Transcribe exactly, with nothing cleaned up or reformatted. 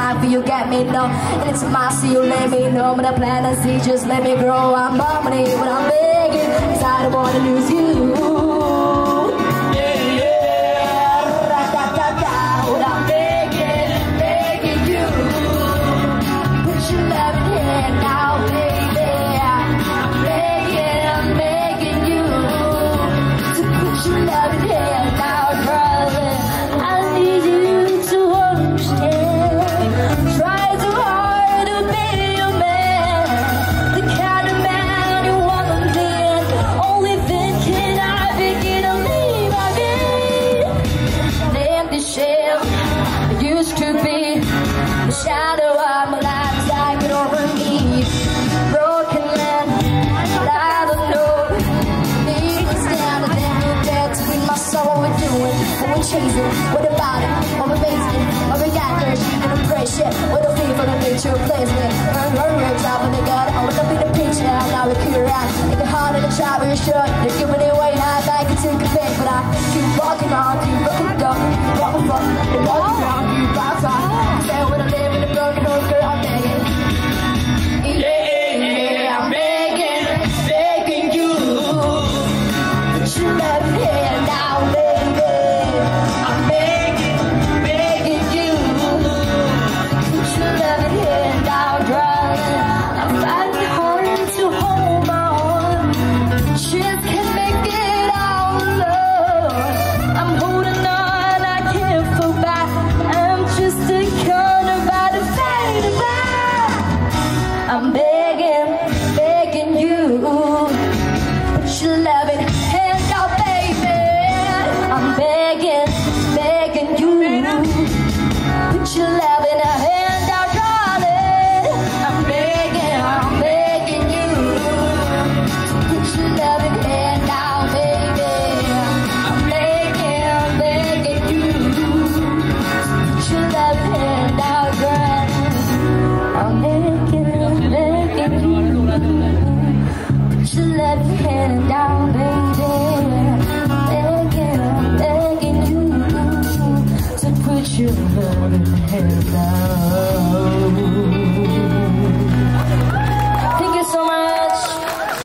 time for you, get me know. And it's my see you, let me know. But the plan I see, just let me grow. I'm bumming it, but I'm begging, cause I don't wanna lose you. Used to be the shadow of my life hanging over me, broken land, but I don't know. Need to stand and then you're dead to be my soul. What we're doing, what we're chasing, what about it, what we're facing, what we got there, and I'm pretty shit. What a feel for the picture replacement. Her, her ribs out when they got it. I wanna be the picture, I'm now a cure out. Make it hard in the shop, we're short. They're giving it away, high back and take a pick, but I keep walking on, keep looking down, walking up, and walking down. Say when I live in a broken home, girl, I'm begging. Yeah, yeah, I'm begging, begging you. Put your left hand down, baby. I'm begging, begging you. Put your left hand down, darling. I'm fighting hard to hold on. Just can't make it all alone. I'm holding on, I can't fall back. Just a corner by the fade by. I'm begging, begging you. Put your loving hand out, baby. I'm begging, begging you. Put your loving hand out, darling. I'm begging, I'm begging you. Put your loving hand out, baby. I'm begging, begging you. Put your left hand out, girl. I'm begging, begging you. Put your left hand down, baby. Begging, begging you to put your left hand down.